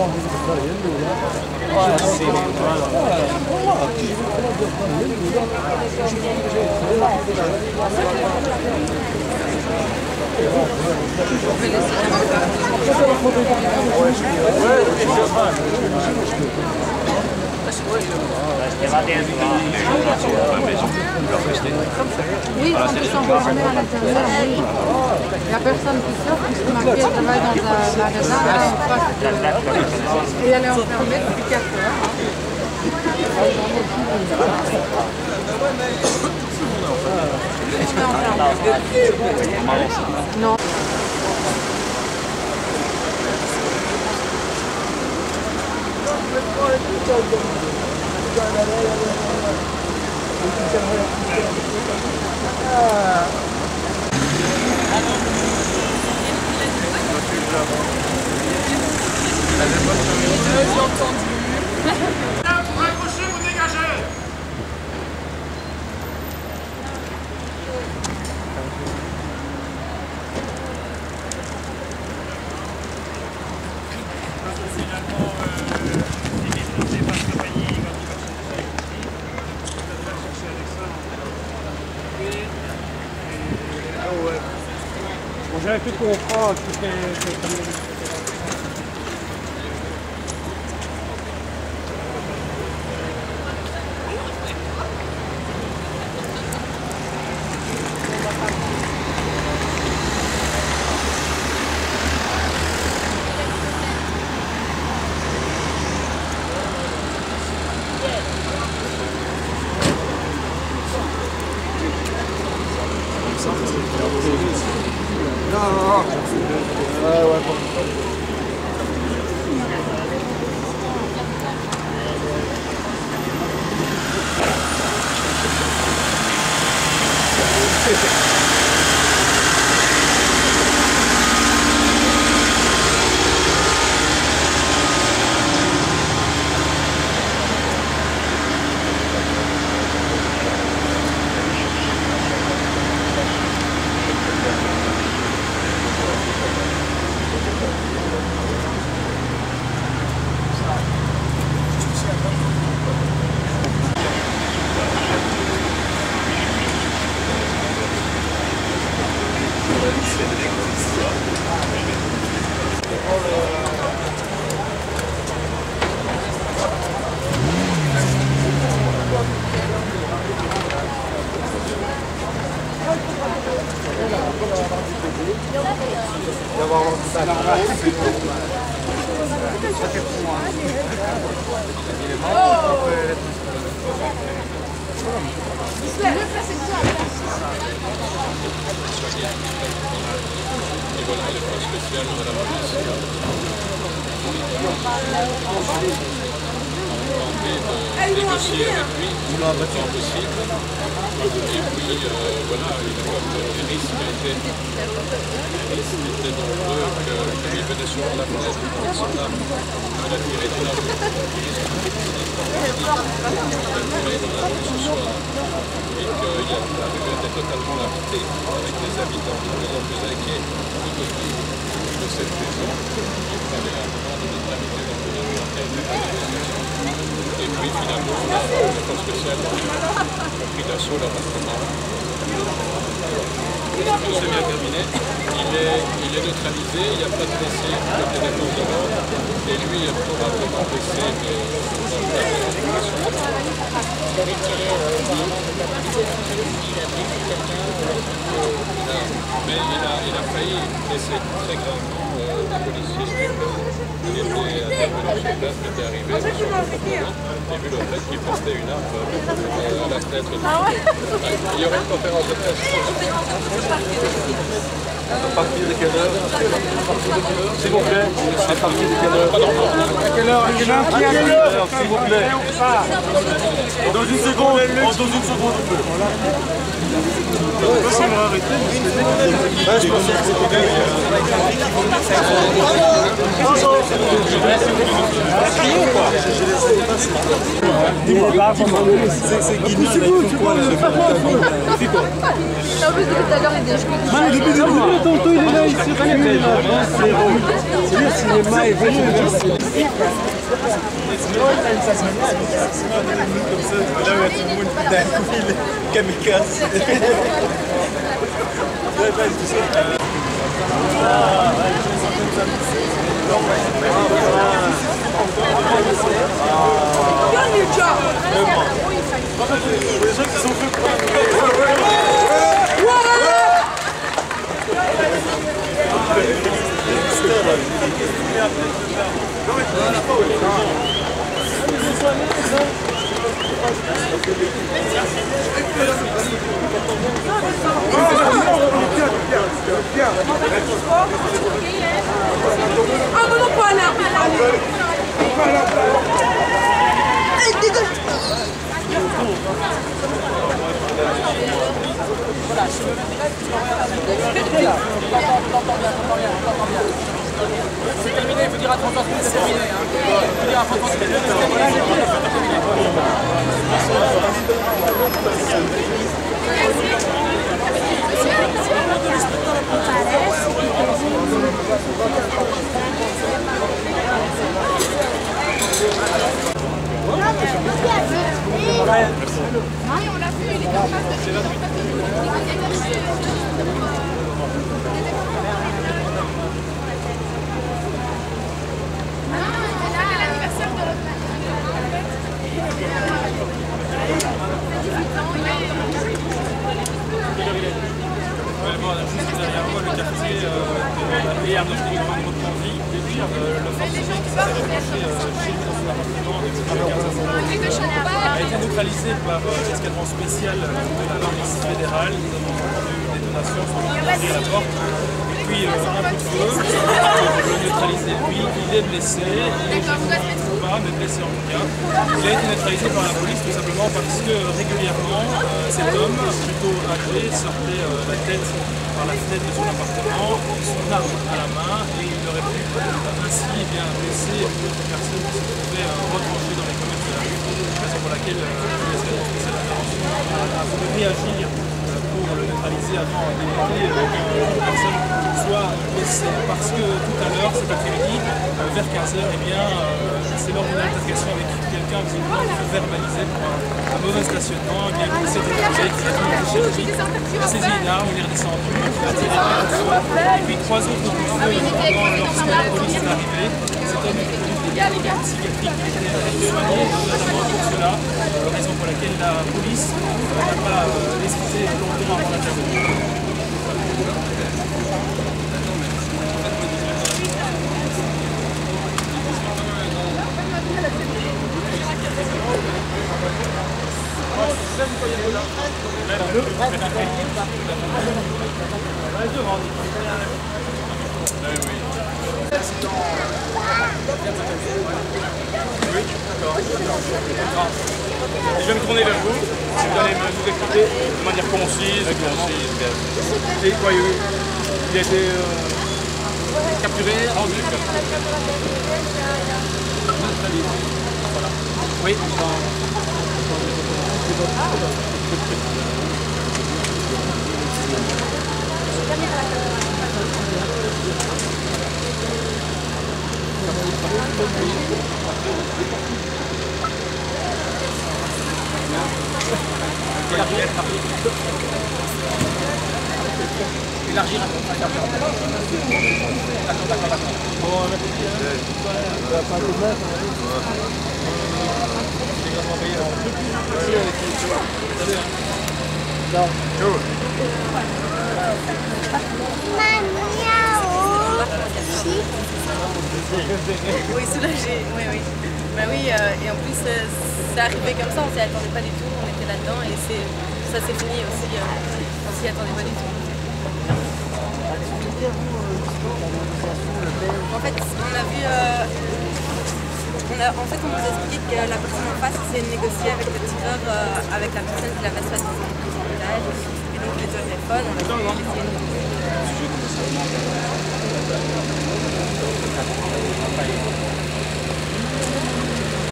Oui, quand ils sont fermés à l'intérieur, oui. Il n'y a personne qui sort, qui se marqué, travaille dans un magasin, là, en face de... Et elle est enfermée depuis 4 heures. Non. J'ai entendu. Là, vous raccrochez, vous dégagez. J'avais pu comprendre que c'était... négocier avec lui le temps possible. Et puis voilà, le risque était dangereux que lui venait sur la fenêtre avec son arme. Il a tiré de l'arme. Il a tiré dans la rue ce soir. Et que la rue était totalement habitée avec des habitants de plus en plus inquiets de cette maison. Il fallait à un moment donné terminer l'opération. Et puis finalement, la force spéciale a pris d'assaut l'appartement. Tout s'est bien terminé. Il est neutralisé, il n'y a pas de blessé côté des forces de l'ordre. Et lui est probablement blessé mais il a failli blesser très gravement des policiers qui étaient intervenus sur place, qui étaient arrivés sur le comportement, et vu le fait qu'il portait une arme à la fenêtre. Il y aurait une conférence de presse. À partir de quelle heure? S'il vous plaît, à partir de quelle heure? À quelle heure? S'il vous plaît. Dans une seconde, on peut. Ça va arrêter. Je pensais que c'était Dis-moi pas, c'est qui nous c'est quoi là? C'est quoi? En plus, depuis tout à l'heure, il est Depuis le début, tantôt il est là, il s'est réveillé. C'est le cinéma est venu. Là où tout le monde d'un coup il est kamikaze. Les gens qui sont faits pour Ah, non, pas là. C'est terminé, il faut dire à 30 ans que c'est terminé. Il faut dire à 30 ans que c'est terminé. On l'a vu, il est en face de l'anniversaire de l'autre. Juste derrière moi, le quartier de la PR de Grande Vie, le forcené qui s'est rapproché chez nous dans son appartement avec ses a été neutralisé par l'escadron spécial de la police fédérale. Nous avons entendu une détonation sur la porte. Et puis un coup de feu, le neutraliser lui, il est blessé, et je ne sais pas, mais blessé en tout cas. Il a été neutralisé par la police tout simplement parce que régulièrement cet homme, plutôt âgé, sortait la tête par la fenêtre de son appartement, son arme à la main, et il aurait pu ainsi blesser d'autres personnes qui se trouvaient retranchées dans les commerces de la rue, raison pour laquelle l'escadron spécial d'intervention a voulu réagir pour le neutraliser avant d'éviter qu'une personne soit blessée. Parce que tout à l'heure, cet après-midi, vers 15h, c'est lors d'une altercation avec quelqu'un qui nous verbalisait pour un mauvais stationnement, il s'est retrouvé qui a saisi une arme, il est redescendu, il a tiré par le feu, et puis 3 autres coups de feu lorsque la police est arrivée. Cet homme est devenu psychiatrique qui a été soigné, notamment pour cela, raison pour laquelle la police n'a pas hésité longtemps avant l'intervention. Oui, d'accord. Je vais me tourner vers vous, si vous allez nous expliquer de manière concise. Et quoi, il a été capturé, rendu. Voilà. Oui, élargir un peu. D'accord. Bon, Oui, soulagé, oui. Bah oui, et en plus, c'est arrivé comme ça, on s'y attendait pas du tout, on était là-dedans et ça s'est fini aussi, on s'y attendait pas du tout. En fait, on a vu, on nous a expliqué que la personne en face s'est négociée avec le tireur, avec la personne qui l'avait soi-disant pris en otage, et donc les téléphones, on a vraiment essayé de négocier.